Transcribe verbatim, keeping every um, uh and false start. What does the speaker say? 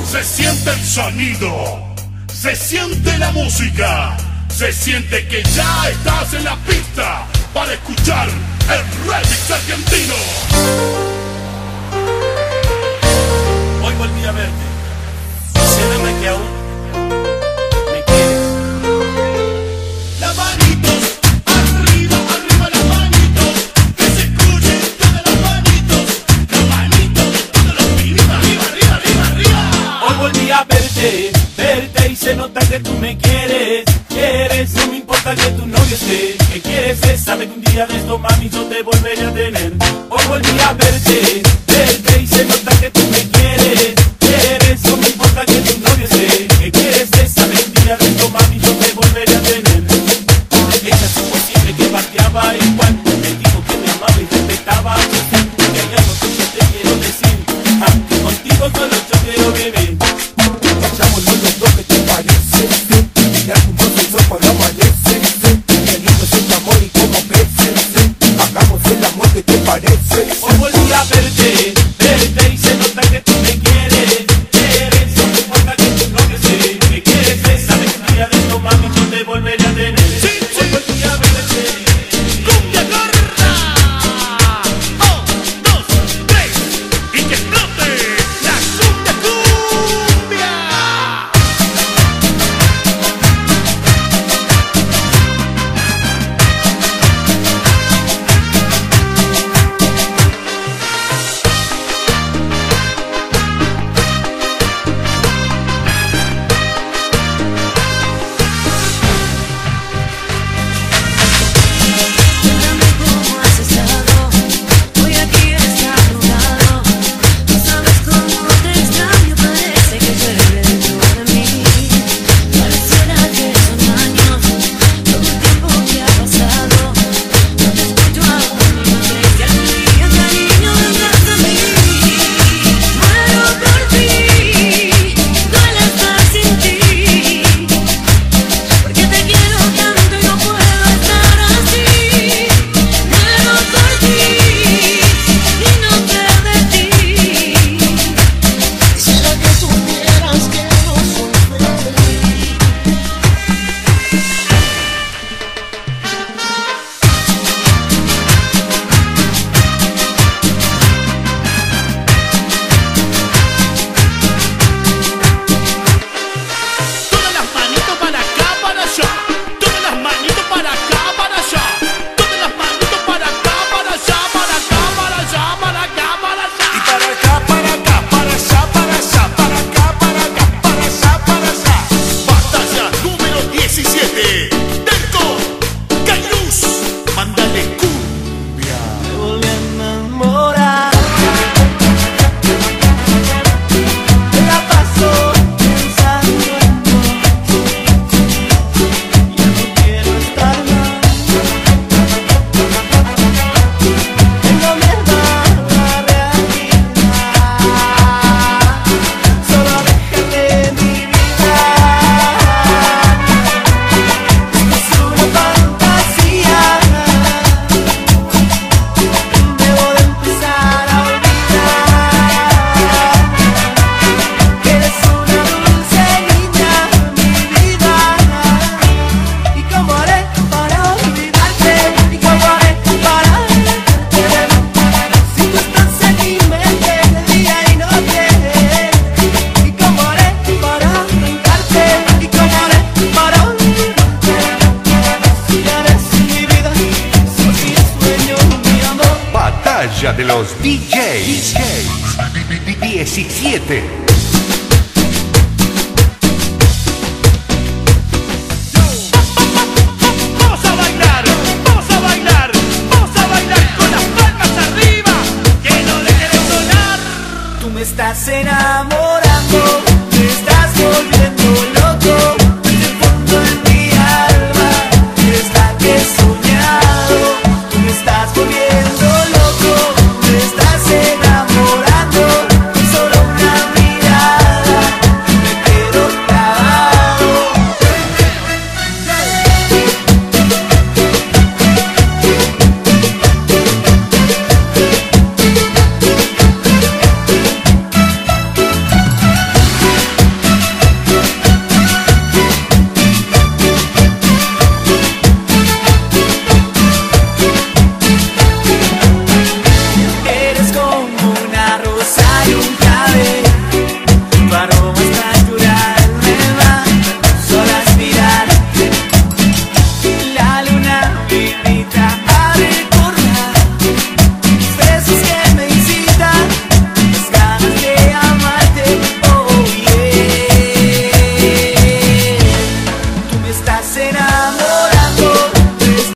Se siente el sonido, se siente la música, se siente que ya estás en la pista para escuchar el remix argentino. Hoy volví a verte, diciéndome que aún me quieres. Las manitos arriba, arriba las manitos, que se escuchen todas las manitos, las manitos de todos los pinitos, arriba, arriba, arriba, arriba. Hoy volví a verte, verte y se nota que tú me quieres. Quieres, no me importa que tu novio esté. Que quieres es, sabe que un día de esto, mami, yo te volveré a tener. Hoy volví a verte, verte y se nota que tú me quieres. Quieres, no me importa que tu novio esté. Que quieres es, sabe que un día de esto, mami, yo te volveré a tener. Ella supo siempre que pateaba igual. Me dijo que me amaba y respetaba. Que hay algo que yo te quiero decir. Aunque contigo solo yo quiero vivir. Echamos los dos, que te parece. Mirar juntos el sol cuando amanece. Qué lindo es el amor y como crece. Hagamos el amor, que te parece. Hoy volví a verte, verte y se nota que tú me quieres. Quieres, no me importa que tu novio esté. Que quieres es, sabes que un día de esto, mami, yo te volveré a tener. Sí, sí. Hoy volví a verte. ¡Cumbia gorda! Un, dos, tres, y que explote la cumbia cumbia. Cuéntame cómo has estado, hoy aquí eres arrugado. No sabes cómo te extraño, parece que llueve dentro de mí. Pareciera que son años, todo el tiempo que ha pasado. No te escucho aún, ni me ves que al día, cariño, vendrás a mí. Muero por ti, duele estar sin ti, porque te quiero tanto y no puedo estar así. Muero por ti y no sé de ti. Quisiera que supieras que no soy feliz. Todas las manitos para acá, para allá. Todas las manitos para acá, para allá. Todas las manitos para acá, para allá, para acá, para allá, para acá, para allá. Y para acá, para acá, para allá, para allá, para acá, para acá, para allá, para allá. Batalla número diecisiete. Delco, Cairuz, mándale cumbia. Me volví a enamorar. Me la paso pensando en vos. Ya no quiero estar más. Tengo miedo a la realidad. Solo déjame mi vida. Es una fantasía. Debo de empezar a olvidar que eres una dulce niña, mi vida. ¿Y cómo haré para olvidarte? ¿Y cómo haré para verte? Si tú estás en mi mente día y noche. ¿Y cómo haré para arrancarte? ¿Y cómo haré para olvidarte? Si eres mi vida, soy mi sueño, mi amor. Batalla de los D Js. diecisiete. Vamos a bailar, vamos a bailar, vamos a bailar con las palmas arriba, que no deje de sonar. Tú me estás enamorando.